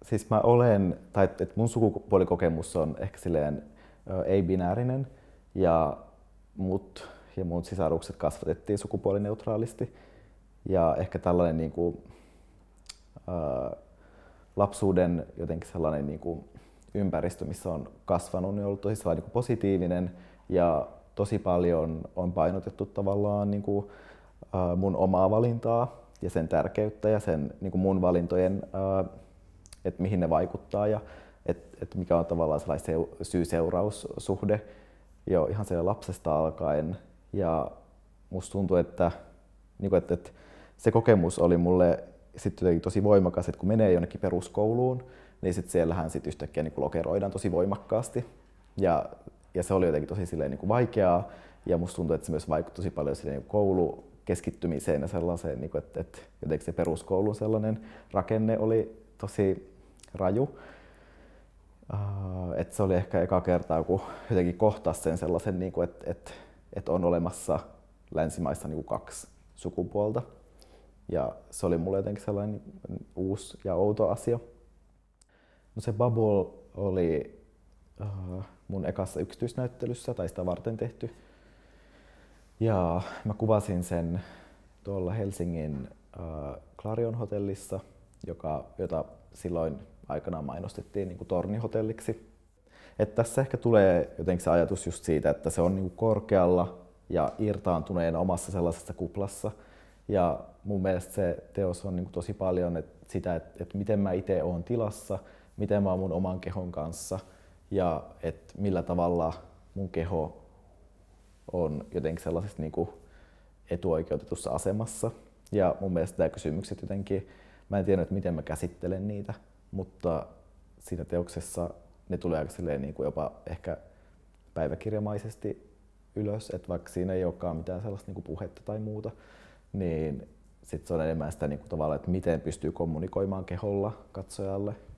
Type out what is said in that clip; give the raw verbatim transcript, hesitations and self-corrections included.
siis mä olen, tai että mun sukupuolikokemus on ehkä silleen ei-binäärinen ja mut ja mun sisarukset kasvatettiin sukupuolineutraalisti. Ja ehkä tällainen niin kuin, ää, lapsuuden jotenkin sellainen niin kuin ympäristö, missä on kasvanut, niin on ollut tosi sellainen niin kuin positiivinen ja tosi paljon on painotettu tavallaan niin kuin, ää, mun omaa valintaa ja sen tärkeyttä ja sen niin kuin mun valintojen, ää, että mihin ne vaikuttaa ja että et mikä on tavallaan sellainen syy-seuraussuhde jo ihan siellä lapsesta alkaen. Ja musta tuntuu, että, niin kuin, että, että se kokemus oli mulle sitten jotenkin tosi voimakas, että kun menee jonnekin peruskouluun, niin sit siellähän sit yhtäkkiä niin kuin lokeroidaan tosi voimakkaasti. Ja, ja se oli jotenkin tosi silleen, niin kuin vaikeaa ja musta tuntuu, että se myös vaikutti tosi paljon silleen, niin koulukeskittymiseen ja sellaiseen, niin kuin, että, että jotenkin se peruskoulun sellainen rakenne oli tosi raju. Uh, että se oli ehkä eka kertaa, kun jotenkin kohtasi sen sellaisen, niin kuin, että, että, että on olemassa länsimaissa niin kuin kaksi sukupuolta. Ja se oli mulle jotenkin sellainen uusi ja outo asia. No se Bubble oli uh, mun ekassa yksityisnäyttelyssä, tai sitä varten tehty. Ja mä kuvasin sen tuolla Helsingin uh, Clarion hotellissa, joka, jota silloin aikanaan mainostettiin niin kuin tornihotelliksi. Et tässä ehkä tulee jotenkin se ajatus just siitä, että se on niin kuin korkealla ja irtaantuneena omassa sellaisessa kuplassa. Ja mun mielestä se teos on niin kuin tosi paljon et sitä, että et miten mä itse oon tilassa, miten mä oon mun oman kehon kanssa ja että millä tavalla mun keho on jotenkin sellaisessa niin kuin etuoikeutetussa asemassa. Ja mun mielestä nämä kysymykset jotenkin, mä en tiedä, että miten mä käsittelen niitä, mutta siinä teoksessa ne tulee aika silleen niin kuin jopa ehkä päiväkirjamaisesti ylös, että vaikka siinä ei olekaan mitään sellaista niin kuin puhetta tai muuta, niin sit se on enemmän sitä niin kuin tavallaan, että miten pystyy kommunikoimaan keholla katsojalle